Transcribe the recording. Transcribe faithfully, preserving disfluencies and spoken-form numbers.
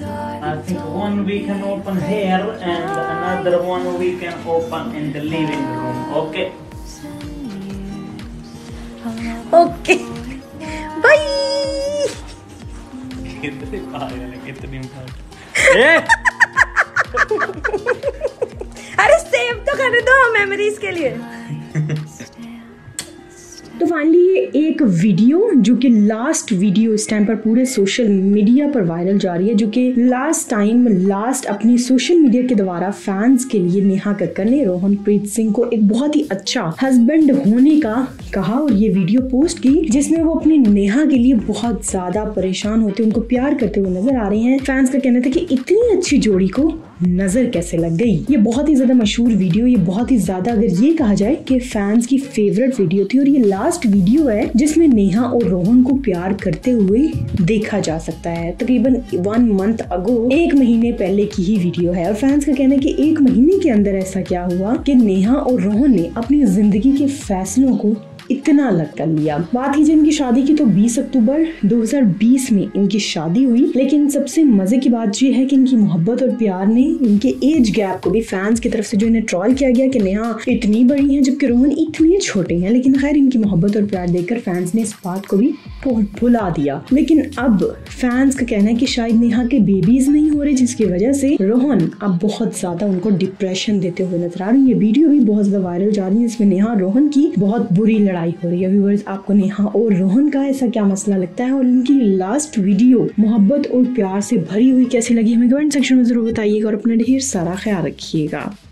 I think one we can open here and another one we can open in the living room. Okay. Okay. Bye. कितनी पागल है, कितनी पागल। अरे save तो कर दो मेमोरीज के लिए। तो फाइनली ये एक वीडियो जो कि लास्ट वीडियो इस टाइम पर पूरे सोशल मीडिया पर वायरल जा रही है, जो कि लास्ट टाइम लास्ट अपनी सोशल मीडिया के द्वारा फैंस के लिए नेहा कक्कर ने रोहनप्रीत सिंह को एक बहुत ही अच्छा हस्बैंड होने का कहा और ये वीडियो पोस्ट की, जिसमें वो अपनी नेहा के लिए बहुत ज्यादा परेशान होते, उनको प्यार करते हुए नजर आ रहे हैं। फैंस का कहना था कि इतनी अच्छी जोड़ी को नजर कैसे लग गई। ये बहुत ही ज्यादा मशहूर वीडियो, ये बहुत ही ज्यादा अगर ये कहा जाए कि फैंस की फेवरेट वीडियो थी और ये लास्ट वीडियो है जिसमें नेहा और रोहन को प्यार करते हुए देखा जा सकता है। तकरीबन वन मंथ अगो, एक महीने पहले की ही वीडियो है और फैंस का कहना है कि एक महीने के अंदर ऐसा क्या हुआ कि नेहा और रोहन ने अपनी जिंदगी के फैसलों को इतना अलग कर लिया। बात की जाए इनकी शादी की तो बीस अक्टूबर दो हज़ार बीस में इनकी शादी हुई, लेकिन सबसे मजे की बात ये है कि इनकी मोहब्बत और प्यार ने इनके एज गैप को भी फैंस की तरफ से जो इन्हें ट्रोल किया गया कि नेहा इतनी बड़ी हैं जबकि रोहन इतने छोटे हैं, लेकिन खैर इनकी मोहब्बत और प्यार देखकर फैंस ने इस बात को भी भुला दिया। लेकिन अब फैंस का कहना है कि शायद नेहा के बेबीज नहीं हो रहे, जिसकी वजह से रोहन अब बहुत ज्यादा उनको डिप्रेशन देते हुए नजर आ रही है। ये वीडियो भी बहुत ज्यादा वायरल जा रही है, इसमें नेहा और रोहन की बहुत बुरी लड़ाई हो रही है। व्यूअर्स, आपको नेहा और रोहन का ऐसा क्या मसला लगता है और इनकी लास्ट वीडियो मोहब्बत और प्यार से भरी हुई कैसी लगी, हमें कमेंट सेक्शन में जरूर बताइएगा और अपना ढेर सारा ख्याल रखिएगा।